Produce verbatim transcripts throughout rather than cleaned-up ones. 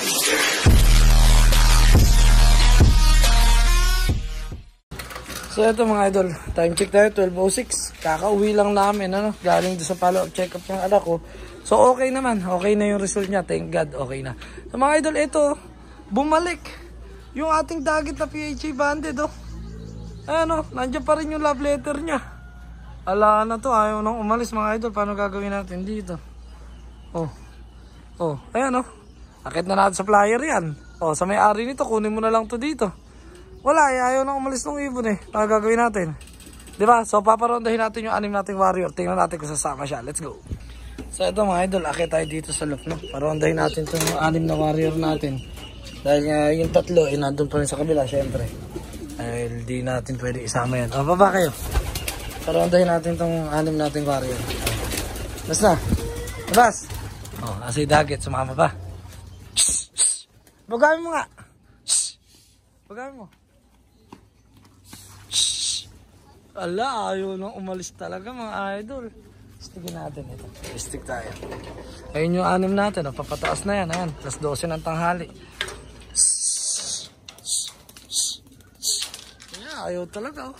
So ito mga idol, time check tayo, twelve oh six. Kakauwi lang namin, ano, galing doon sa follow-up check-up ng anak ko. So okay naman, okay na yung result niya, thank God, okay na. So mga idol, ito, bumalik yung ating dagit na P H A banded, oh. Ano, nandiyan pa rin yung love letter niya. Ala na to, ayaw nang umalis mga idol, paano gagawin natin dito? Oh, oh, ayan oh, akit na natin sa flyer yan. Oh, sa may-ari nito, kunin mo na lang to dito. Wala, eh, ayaw nang umalis ng ibon eh. Ano gagawin natin? Diba? So, paparondahin natin yung anim nating warrior. Tingnan natin kung sasama siya. Let's go. So, ito mga idol. Akit tayo dito sa loop, no? Parondahin natin itong anim na warrior natin. Dahil uh, yung tatlo, eh, nandun pa rin sa kabila, syempre. Dahil di natin pwede isama yan. O, baba kayo. Parondahin natin itong anim nating warrior. Basta. Labas. O, kasi dagit. Sumama pa. Bagamin mo nga. Bagamin mo. Ala, ayaw nang umalis talaga mga idol. Stigin natin ito. Stick tayo. Ayun yung anim natin. Oh. Papataas na yan. Ayan. Plus twelve ng tanghali. Ayan, ayaw talaga. Oh.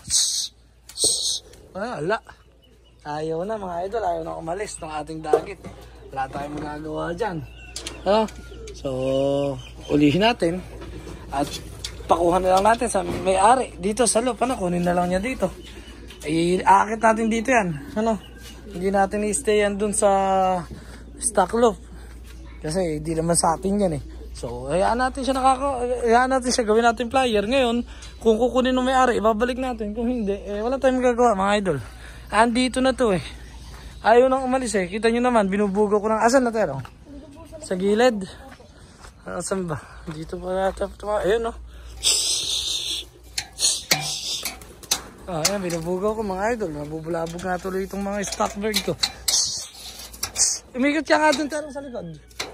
Ala. Ayaw na mga idol. Ayaw nang umalis ng ating dagit. Wala tayong magagawa dyan. Oh. So, ulihin natin. At pakuha na lang natin sa may-ari. Dito sa loob. Ano, kunin na lang niya dito. I-aakit natin dito yan. Ano? Hindi natin i-stay yan dun sa stock loop. Kasi hindi naman sa atin yan eh. So, hayaan natin siya nakaka... Hayaan natin siya gawin natin flyer. Ngayon, kung kukunin ng may-ari, ibabalik natin. Kung hindi, eh, wala tayong magagawa mga idol. Andito na to eh. Ayaw nang umalis eh. Kita nyo naman, binubugo ko ng... Asan na tayo? Sa gilid. Asan ba? Dito pa natin. Ayun no. Ah, ayan, binubugaw ko mga idol. Nabubulabog na tuloy itong mga stock bird ko. Umikot ka nga dun tarong sa likod.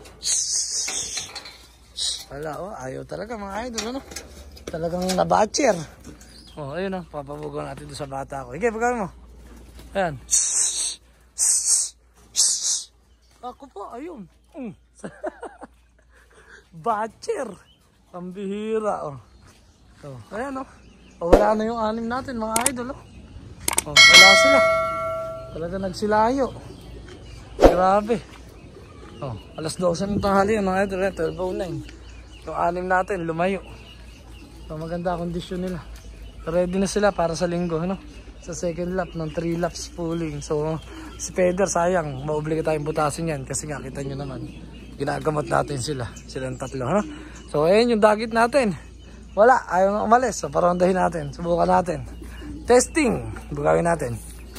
Wala, oh, ayaw talaga mga idol, ano? Talagang nabatcher. Oh, ayun oh, papabugaw natin doon sa bata ko. Sige, pagkawin mo. Ayan. Ako po, ayun. Mm. Batcher. Pambihira, oh. Oh, ayan oh. O, wala na yung anim natin mga idol. Oh. Oh, wala sila. Talaga nagsilayo. Grabe. Oh, alas twelve ng tanghali yung mga idol. twelve oh nine. Yung anim natin lumayo. So, maganda kondisyon nila. Ready na sila para sa linggo. Ano? Sa second lap ng three laps pulling. So, si Peder sayang. Maubliga tayong butasin yan. Kasi nga kita nyo naman. Ginagamot natin sila. Silang tatlo. Ano? So, ayan yung dagit natin. Wala, ayaw nga umalis. So, parondahin natin. Subukan natin. Testing. Bugawin natin.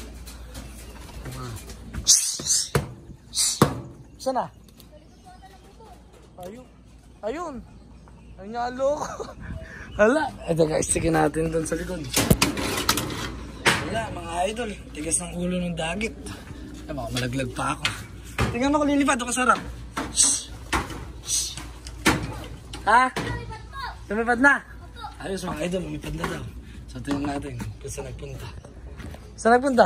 Saan na? Ayun. Ayun. Ayun nga loko. Hala. Ito guys, sige natin dun sa likod. Wala, mga idol. Tigas ng ulo ng dagit. Ay, baka malaglag pa ako. Tingnan mo kung lilipad. Ito kasarap. Ha? Lumipad na? Ayos mga idol, lumipad na daw. So tingnan natin kung saan nagpunta. Saan nagpunta?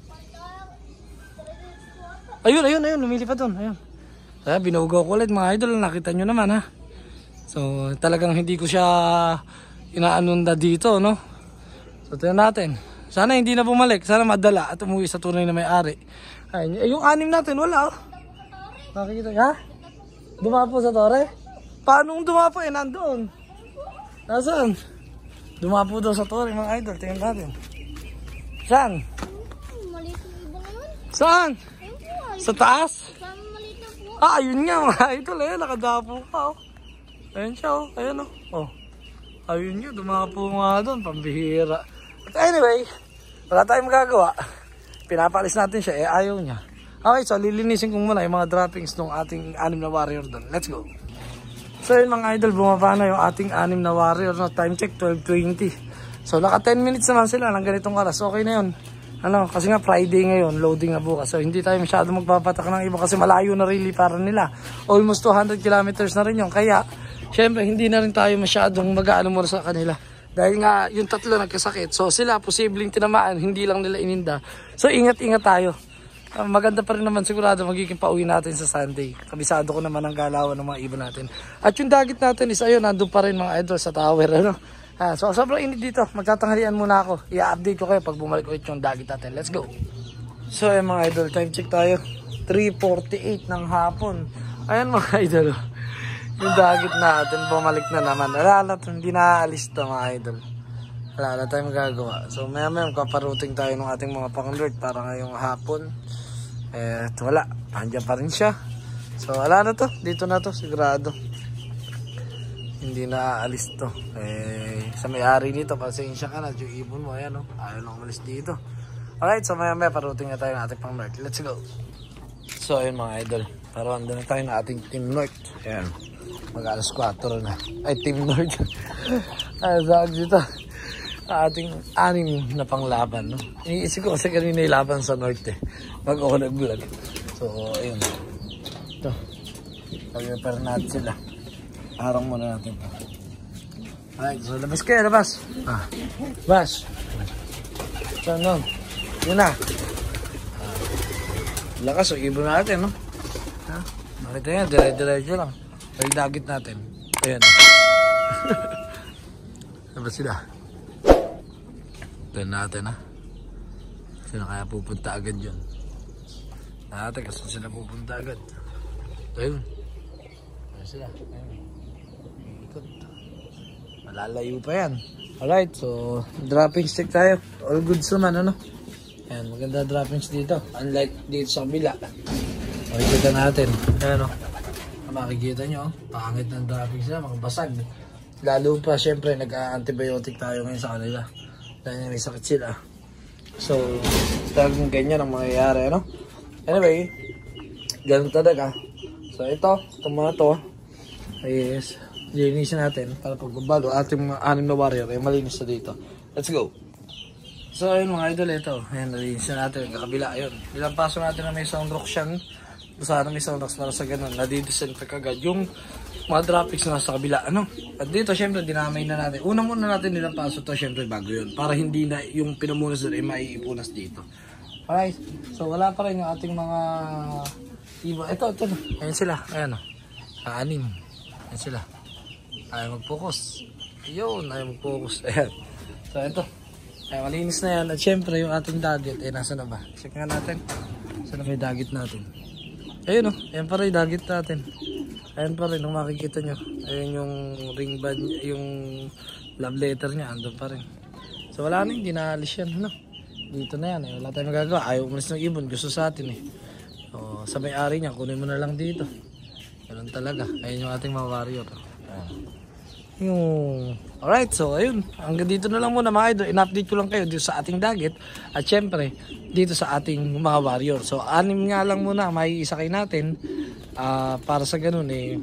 Ayun, ayun, ayun, lumilipad doon. Ayun. Kaya binugaw ko ulit mga idol, nakita nyo naman ha. So talagang hindi ko siya inaanunda dito, no? So tingnan natin. Sana hindi na bumalik, sana madala at umuwi sa tunay na may-ari. Ayun, yung anim natin, wala oh. Nakikita nyo, ha? Dumapo sa tore? Paano dumapo eh, nandoon? Nasaan? Dumapo daw sa tore mga idol. Tingnan natin. Saan? Maliit na ibang naman. Saan? Sa taas? Saan maliit na po? Ah, ayun nga mga idol. Ayun, nakadapo ka oh. Ayun siya oh. Ayun oh. Oh. Ayun nga, dumapo nga doon. Pambihira. But anyway, wala tayong magagawa. Pinapalis natin siya. Eh, ayaw niya. Okay, so lilinisin ko muna yung mga droppings ng ating anim na warrior doon. Let's go. So yun mga idol, bumaba na yung ating anim na warrior, no? Time check twelve twenty. So naka ten minutes naman sila ng ganitong oras. Okay na yun. Ano, kasi nga Friday ngayon, loading na bukas. So hindi tayo masyado magpapatak ng iba kasi malayo na really para nila. Almost two hundred kilometers na rin yun. Kaya syempre hindi na rin tayo masyadong mag-aano muna sa kanila. Dahil nga yung tatlo nagkasakit. So sila posibleng tinamaan, hindi lang nila ininda. So ingat-ingat tayo. uh, maganda pa rin naman sigurado magiging pauwi natin sa Sunday. Kabisado ko naman ang galawan ng mga ibon natin. At yung dagit natin is ayun, nandun pa rin mga idol sa tower. Ano? Ah, so sobrang init dito. Magtatanghalian muna ako. I-update ko kayo pag bumalik ulit yung dagit natin. Let's go. So ayun mga idol, time check tayo. three forty-eight ng hapon. Ayan mga idol. Yung dagit natin, bumalik na naman. Wala na, hindi na aalis to mga idol. Wala na tayong magagawa. So maya maya kaparuting tayo ng ating mga pang-alert para ngayong hapon. Eh, wala. Andiyan pa rin siya. So wala na to. Dito na to, sigurado. Hindi na aalis to. Eh, sa may-ari nito, pasensya ka na. Yung ibon mo, ayan o. Ayaw na umalis dito. Alright, so maya maya paruting na tayo ng ating pang-alert. Let's go. So ayun mga idol. Paruan na tayo ng ating Team North. Ayan. Mag-alas kwatro na. Ay, Team North. Ay, saan dito? Ating anim na panglaban. No? Iisip ko kasi kanina yung laban sa North eh. Pag ako nag-vlog. So, ayun. Ito. Pag-repair natin sila. Harang muna natin pa. Alright, so labas kayo, labas. Ah, labas. So, no. Yun na. Ah, lakas, o ibon natin, no? Ha? Nakita yan, dire-diretso lang. Ay, dagit natin. Ayan. Labas sila. Tignan natin ha. Sino kaya pupunta agad yun? Natin kasi sila pupunta agad. Ayun. Ayun sila. Ayun. Ikot. Malalayo pa yan. Alright, so dropping stick tayo. All goods naman ano. Ayan, maganda droppings dito. Unlike dito sa kabila. Makikita natin. Ayan o. Makikita nyo, pangit ng droppings nila, mga basag. Lalo pa syempre nag-antibiotic tayo ngayon sa kanila. Dahil may sakit sila. So, talagang ganyan ang mangyayari, ano? Anyway, ganun talaga. So, ito, itong mga to, is, linisin natin para pagbabalo. Ating mga anim na warrior, ay malinis na dito. Let's go! So, ayun mga idol, ito. Ayan, nalinisin natin. Kakabila, ayun. Ilang paso natin na may soundrock siyang. Sana may soundrocks para sa ganun. Nadidisinfect agad. Yung mga droppings na nasa kabila, ano? At dito, syempre, dinamay na natin. Una muna natin nilang paso to, syempre, bago yun. Para hindi na yung pinamunas doon ay maiipunas dito. Alright. So, wala pa rin yung ating mga iba. Ito, ito. Ayan sila. Ayan, o. Anim. Ayan sila. Ayaw mag-focus. Yun, ayaw mag-focus. Ayan. So, ito. Ayan, malinis na yan. At syempre, yung ating dagit, eh, nasa na ba? Check nga natin. Saan na may dagit natin? Ayun o. Ayan pa rin, dagit natin. Ayan pa rin, kung makikita nyo. Ayan yung ring band, yung love letter niya, andun pa rin. So wala na, hindi naalis yan. Ano? Dito na yan, eh. Wala tayong magagawa. Ayaw umalis ng ibon, gusto sa atin eh. So, sa may-ari niya, kunin mo na lang dito. Ganun talaga. Ayan yung ating mga warrior. Ayan. Yung... Alright, so ayun. Hanggang dito na lang muna mga idol. In-update ko lang kayo dito sa ating dagit. At syempre, dito sa ating mga warrior. So, anim nga lang muna, may isakay natin. Uh, para sa ganun eh,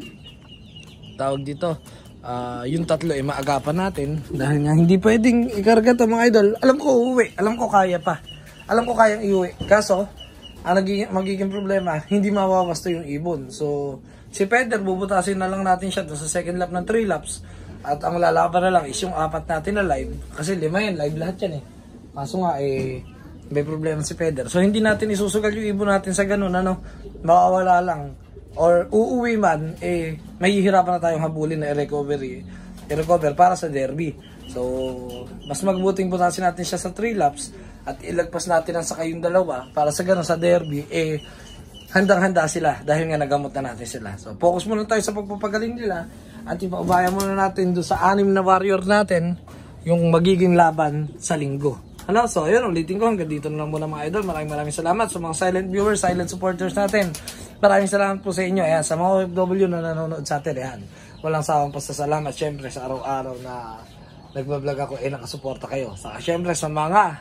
tawag dito, uh, yung tatlo eh maagapan natin. Dahil nga hindi pwedeng ikarga to mga idol. Alam ko uuwi. Alam ko kaya pa. Alam ko kayang iuwi. Kaso, ang nagiging, magiging problema, hindi mawawasto yung ibon. So, si Peder, bubutasin na lang natin siya doon sa second lap ng three laps. At ang lalaban na lang is yung apat natin na live. Kasi lima yan, live lahat yan eh. Kaso nga eh, may problema si Peder. So hindi natin isusugal yung ibon natin sa ganun, ano, makawala lang. Or uuwi man, eh, mahihirapan na tayong habulin na i-recovery. I-recover para sa derby. So, mas magbuting butasin natin siya sa three laps. At ilagpas natin ang sakay yung dalawa. Para sa ganun, sa derby, eh, handang-handa sila dahil nga nagamot na natin sila. So, focus muna tayo sa pagpapagaling nila at ipaubaya muna natin doon sa anim na warrior natin yung magiging laban sa linggo. Ano? So, ayun, ulitin ko. Hanggang dito na lang muna mga idol. Maraming maraming salamat sa mga silent viewers, silent supporters natin. Maraming salamat po sa inyo. Ayan, sa mga O F W na nanonood sa atin. Ayan, walang sawang pasasalamat. Siyempre, sa araw-araw na nagbablog ako, eh, nakasuporta kayo. Saka, siyempre, sa mga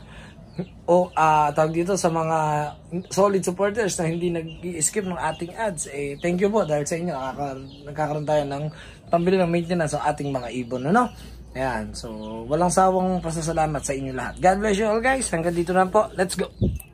o uh, tawag dito sa mga solid supporters na hindi nag-i-skip ng ating ads, eh thank you po dahil sa inyo nakaka nagkakaroon tayo ng pambili ng maintenance sa ating mga ibon, ano? Ayan, so walang sawang pasasalamat sa inyo lahat. God bless you all guys, hanggang dito na po, let's go!